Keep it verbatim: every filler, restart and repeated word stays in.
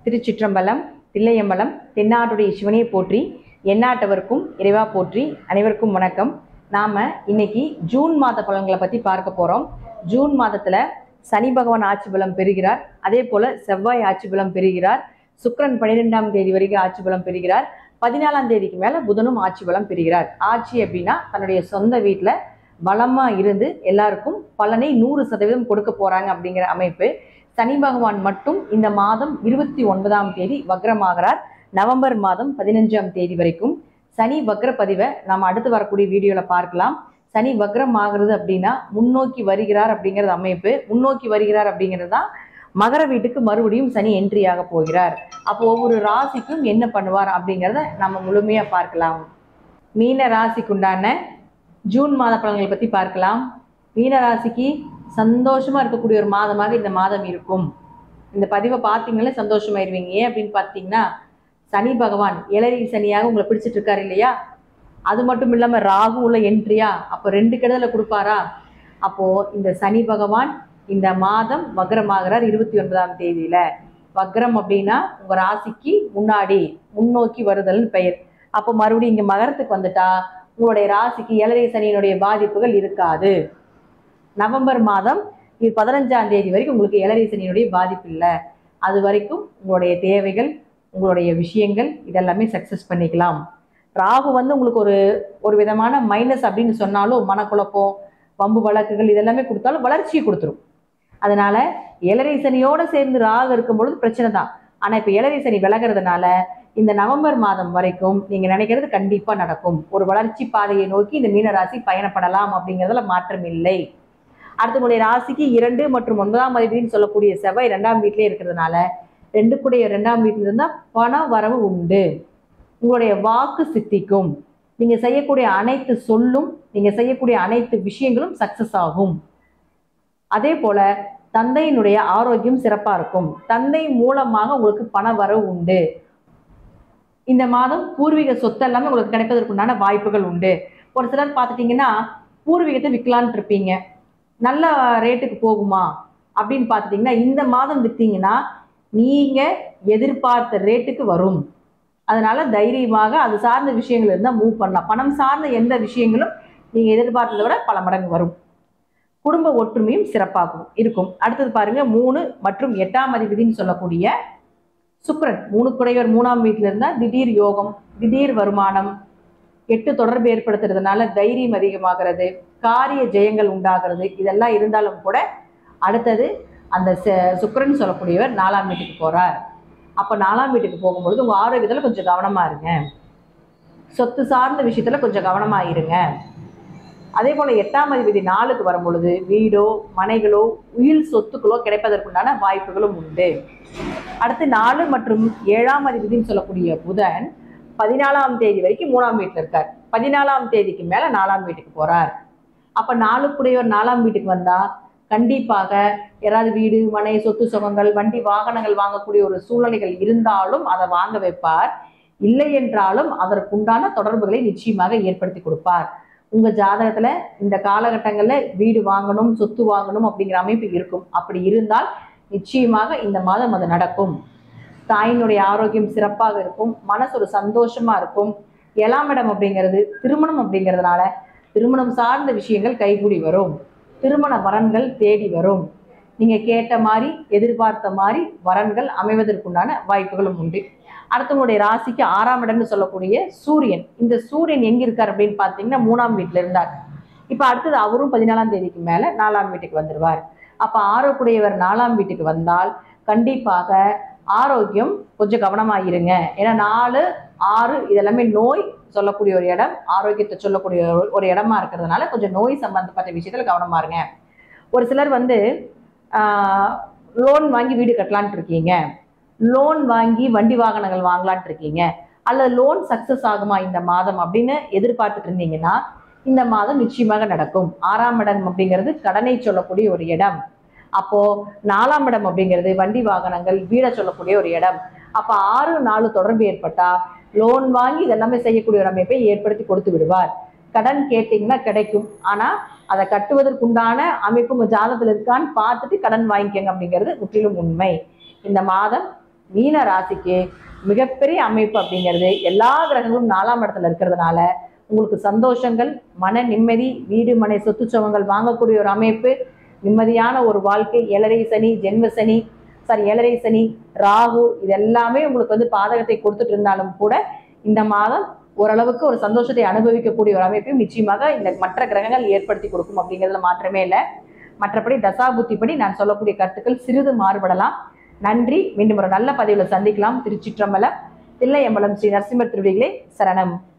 திருச்சிற்றம்பலம், தில்லையம்பலம், தென்னாட்டுடைய சிவனையை போற்றி, எந்நாட்டவருக்கும் இறைவா போற்றி. அனைவருக்கும் வணக்கம். நாம் இன்னைக்கு ஜூன் மாத பலன்களை பற்றி பார்க்க போகிறோம். ஜூன் மாதத்தில் சனி பகவான் ஆட்சி பலம் பெறுகிறார். அதே போல் செவ்வாய் ஆட்சி பலம் பெறுகிறார். சுக்கிரன் பன்னிரெண்டாம் தேதி வரைக்கும் ஆட்சி பலம் பெறுகிறார். பதினாலாம் தேதிக்கு மேலே புதனும் ஆட்சி பலம் பெறுகிறார். ஆட்சி அப்படின்னா தன்னுடைய சொந்த வீட்டில் பலமாக இருந்து எல்லாருக்கும் பலனை நூறு சதவீதம் கொடுக்க போகிறாங்க அப்படிங்கிற அமைப்பு. சனி பகவான் மட்டும் இந்த மாதம் இருபத்தி ஒன்பதாம் தேதி வக்ரமாகிறார். நவம்பர் மாதம் பதினஞ்சாம் தேதி வரைக்கும் சனி வக்ர பதிவை நாம் அடுத்து வரக்கூடிய வீடியோவில் பார்க்கலாம். சனி வக்ரம் ஆகிறது அப்படின்னா முன்னோக்கி வருகிறார் அப்படிங்கிறது அமைப்பு. முன்னோக்கி வருகிறார் அப்படிங்கிறது தான் மகர வீட்டுக்கு மறுபடியும் சனி என்ட்ரி ஆக போகிறார். அப்போ ஒவ்வொரு ராசிக்கும் என்ன பண்ணுவார் அப்படிங்கிறத நம்ம முழுமையாக பார்க்கலாம். மீன ராசிக்குண்டான ஜூன் மாத பலன்களை பற்றி பார்க்கலாம். மீன ராசிக்கு சந்தோஷமாக இருக்கக்கூடிய ஒரு மாதமாக இந்த மாதம் இருக்கும். இந்த பதிவை பார்த்தீங்களே சந்தோஷமாயிருவீங்க. ஏன் அப்படின்னு பார்த்தீங்கன்னா, சனி பகவான் ஏழரை சனியாக உங்களை பிடிச்சிட்டு இருக்காரு இல்லையா? அது மட்டும் இல்லாமல் ராகு உள்ள என்ட்ரியா, அப்போ ரெண்டு கெடுதலை கொடுப்பாரா? அப்போது இந்த சனி பகவான் இந்த மாதம் வக்ரமாகிறார் இருபத்தி ஒன்பதாம் தேதியில். வக்ரம் அப்படின்னா உங்கள் ராசிக்கு முன்னாடி முன்னோக்கி வருதல்னு பெயர். அப்போ மறுபடியும் இங்கே மகரத்துக்கு வந்துட்டா உங்களுடைய ராசிக்கு ஏழரை சனியினுடைய பாதிப்புகள் இருக்காது. நவம்பர் மாதம் இது பதினஞ்சாம் தேதி வரைக்கும் உங்களுக்கு ஏழரை சனியினுடைய பாதிப்பு இல்லை. அது வரைக்கும் உங்களுடைய தேவைகள், உங்களுடைய விஷயங்கள் இதெல்லாமே சக்ஸஸ் பண்ணிக்கலாம். ராகு வந்து உங்களுக்கு ஒரு ஒரு விதமான மைனஸ் அப்படின்னு சொன்னாலும், மனக்குழப்பம், வம்பு வழக்குகள் இதெல்லாமே கொடுத்தாலும் வளர்ச்சியை கொடுத்துரும். அதனால ஏழரை சனியோடு சேர்ந்து ராகு இருக்கும் பொழுது பிரச்சனை தான். ஆனால் இப்போ ஏழரை சனி விலகிறதுனால இந்த நவம்பர் மாதம் வரைக்கும் நீங்கள் நினைக்கிறது கண்டிப்பாக நடக்கும். ஒரு வளர்ச்சி பாதையை நோக்கி இந்த மீனராசி பயணப்படலாம் அப்படிங்கிறதுல மாற்றம் இல்லை. அடுத்த உங்களுடைய ராசிக்கு இரண்டு மற்றும் ஒன்பதாம் அதிபதினு சொல்லக்கூடிய செவ்வாய் இரண்டாம் வீட்டிலே இருக்கிறதுனால ரெண்டு கூடிய இரண்டாம் வீட்டில் இருந்தால் பண வரவு உண்டு. உங்களுடைய வாக்கு சித்திக்கும். நீங்கள் செய்யக்கூடிய அனைத்து சொல்லும், நீங்கள் செய்யக்கூடிய அனைத்து விஷயங்களும் சக்சஸ் ஆகும். அதே போல தந்தையினுடைய ஆரோக்கியம் சிறப்பாக இருக்கும். தந்தை மூலமாக உங்களுக்கு பண வரவு உண்டு. இந்த மாதம் பூர்வீக சொத்து எல்லாமே உங்களுக்கு கிடைப்பதற்குண்டான வாய்ப்புகள் உண்டு. ஒரு சிலர் பார்த்துட்டிங்கன்னா பூர்வீகத்தை விற்கலான்ட்டு இருப்பீங்க. நல்ல ரேட்டுக்கு போகுமா அப்படின்னு பார்த்துட்டிங்கன்னா இந்த மாதம் விற்றீங்கன்னா நீங்கள் எதிர்பார்த்த ரேட்டுக்கு வரும். அதனால் தைரியமாக அது சார்ந்த விஷயங்கள் இருந்தால் மூவ் பண்ணலாம். பணம் சார்ந்த எந்த விஷயங்களும் நீங்கள் எதிர்பார்த்ததை விட பல மடங்கு வரும். குடும்ப ஒற்றுமையும் சிறப்பாகவும் இருக்கும். அடுத்தது பாருங்கள், மூணு மற்றும் எட்டாம் அதிபதினு சொல்லக்கூடிய சுக்கிரன் மூணு குடையவர் மூணாம் வீட்டில் இருந்தால் திடீர் யோகம், திடீர் வருமானம், எட்டு தொடர்பு ஏற்படுத்துறதுனால தைரியம் அதிகமாகிறது, காரிய ஜெயங்கள் உண்டாகிறது. இதெல்லாம் இருந்தாலும் கூட அடுத்தது அந்த சுக்கிரன் சொல்லக்கூடியவர் நாலாம் வீட்டுக்கு போகிறார். அப்போ நாலாம் வீட்டுக்கு போகும்பொழுது உங்கள் ஆரோக்கியத்தில் கொஞ்சம் கவனமாக இருங்க. சொத்து சார்ந்த விஷயத்தில் கொஞ்சம் கவனமாக இருங்க. அதே போல் எட்டாம் அதிபதி நாளுக்கு வரும் பொழுது வீடோ மனைகளோ உயில் சொத்துக்களோ கிடைப்பதற்குண்டான வாய்ப்புகளும் உண்டு. அடுத்து நாலு மற்றும் ஏழாம் அதிபதினு சொல்லக்கூடிய புதன் பதினாலாம் தேதி வரைக்கும் மூணாம் வீட்டில் இருக்கார். பதினாலாம் தேதிக்கு மேலே நாலாம் வீட்டுக்கு போகிறார். அப்போ நாலுக்குடையவர் நாலாம் வீட்டுக்கு வந்தால் கண்டிப்பாக யாராவது வீடு மனை சொத்து சுகங்கள் வண்டி வாகனங்கள் வாங்கக்கூடிய ஒரு சூழ்நிலைகள் இருந்தாலும் அதை வாங்க வைப்பார். இல்லை என்றாலும் அதற்குண்டான தொடர்புகளை நிச்சயமாக ஏற்படுத்தி கொடுப்பார். உங்கள் ஜாதகத்தில் இந்த காலகட்டங்களில் வீடு வாங்கணும் சொத்து வாங்கணும் அப்படிங்கிற அமைப்பு இருக்கும். அப்படி இருந்தால் நிச்சயமாக இந்த மாதம் அது நடக்கும். தாயினுடைய ஆரோக்கியம் சிறப்பாக இருக்கும். மனசு ஒரு சந்தோஷமாக இருக்கும். ஏழாம் இடம் அப்படிங்கிறது திருமணம் அப்படிங்கிறதுனால திருமணம் சார்ந்த விஷயங்கள் கைகூடி வரும். திருமண வரன்கள் தேடி வரும். நீங்கள் கேட்ட மாதிரி எதிர்பார்த்த மாதிரி வரன்கள் அமைவதற்குண்டான வாய்ப்புகளும் உண்டு. அடுத்தவங்களுடைய ராசிக்கு ஆறாம் இடம்னு சொல்லக்கூடிய சூரியன். இந்த சூரியன் எங்கே இருக்கார் அப்படின்னு பார்த்தீங்கன்னா மூணாம் வீட்டில் இருந்தார். இப்போ அடுத்தது அவரும் பதினாலாம் தேதிக்கு மேலே நாலாம் வீட்டுக்கு வந்துடுவார். அப்போ ஆரோக்குடையவர் நாலாம் வீட்டுக்கு வந்தால் கண்டிப்பாக ஆரோக்கியம் கொஞ்சம் கவனமாக இருங்க. ஏன்னா நாலு ஆறு இதெல்லாமே நோய் சொல்லக்கூடிய ஒரு இடம், ஆரோக்கியத்தை சொல்லக்கூடிய ஒரு இடமா இருக்கிறதுனால கொஞ்சம் நோய் சம்பந்தப்பட்ட விஷயத்தில் கவனமாக இருங்க. ஒரு சிலர் வந்து லோன் வாங்கி வீடு கட்டலான்ட்டு இருக்கீங்க, லோன் வாங்கி வண்டி வாகனங்கள் வாங்கலான்ட்டு இருக்கீங்க, அல்லது லோன் சக்ஸஸ் ஆகுமா இந்த மாதம் அப்படின்னு எதிர்பார்த்துட்டு இருந்தீங்கன்னா இந்த மாதம் நிச்சயமாக நடக்கும். ஆறாம் இடம் அப்படிங்கிறது கடனை சொல்லக்கூடிய ஒரு இடம். அப்போது நாலாம் இடம் அப்படிங்கிறது வண்டி வாகனங்கள் வீடை சொல்லக்கூடிய ஒரு இடம். அப்போ ஆறு நாலு தொடர்பு ஏற்பட்டால் லோன் வாங்கி இதெல்லாமே செய்யக்கூடிய ஒரு அமைப்பை ஏற்படுத்தி கொடுத்து விடுவார். கடன் கேட்டிங்கன்னா கிடைக்கும். ஆனால் அதை கட்டுவதற்குண்டான அமைப்பு உங்கள் ஜாதகத்தில் இருக்கான்னு பார்த்துட்டு கடன் வாங்கிக்கோங்க அப்படிங்கிறது முற்றிலும் உண்மை. இந்த மாதம் மீன ராசிக்கு மிகப்பெரிய அமைப்பு அப்படிங்கிறது எல்லா கிரகங்களும் நாலாம் இடத்துல இருக்கிறதுனால உங்களுக்கு சந்தோஷங்கள், மன நிம்மதி, வீடு மனை சொத்துச்சவங்கள் வாங்கக்கூடிய ஒரு அமைப்பு, நிம்மதியான ஒரு வாழ்க்கை. ஏழரை சனி, ஜென்ம சனி, சாரி ஏழரை சனி, ராகு, இது எல்லாமே உங்களுக்கு வந்து பாதகத்தை கொடுத்துட்டு இருந்தாலும் கூட இந்த மாதம் ஓரளவுக்கு ஒரு சந்தோஷத்தை அனுபவிக்கக்கூடிய ஒரு அமைப்பையும் நிச்சயமாக இந்த மற்ற கிரகங்கள் ஏற்படுத்தி கொடுக்கும் அப்படிங்கிறதுல மாற்றமே இல்லை. மற்றபடி தசாபுத்திப்படி நான் சொல்லக்கூடிய கருத்துக்கள் சிறிது மாறுபடலாம். நன்றி. மீண்டும் ஒரு நல்ல பதிவில் சந்திக்கலாம். திருச்சிற்றம்பலம், தில்லையம்பலம் ஸ்ரீ நரசிம்மர் திருவடிகளே சரணம்.